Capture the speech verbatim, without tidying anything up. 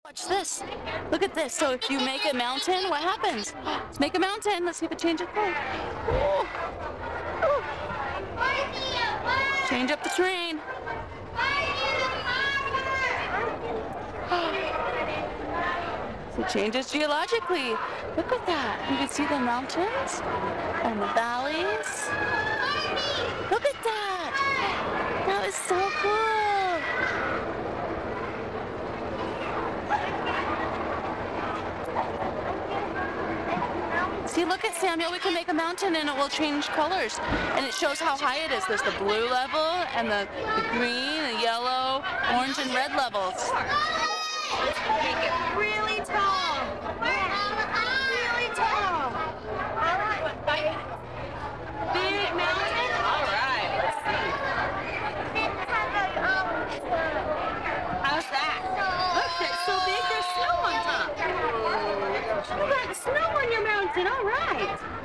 Watch this. Look at this. So if you make a mountain, what happens? Let's make a mountain. Let's see if it changes color. Ooh. Ooh. Change up the terrain. So it changes geologically. Look at that. You can see the mountains and the valleys. Look at that. That is so cool. See, look at Samuel. We can make a mountain and it will change colors. And it shows how high it is. There's the blue level and the, the green, the yellow, orange, and red levels. Make it really tall. Really tall. All right. Big mountain. All right. Let's see. How's that? Look, it's so big. There's snow on top. You got snow on your mountain. All right.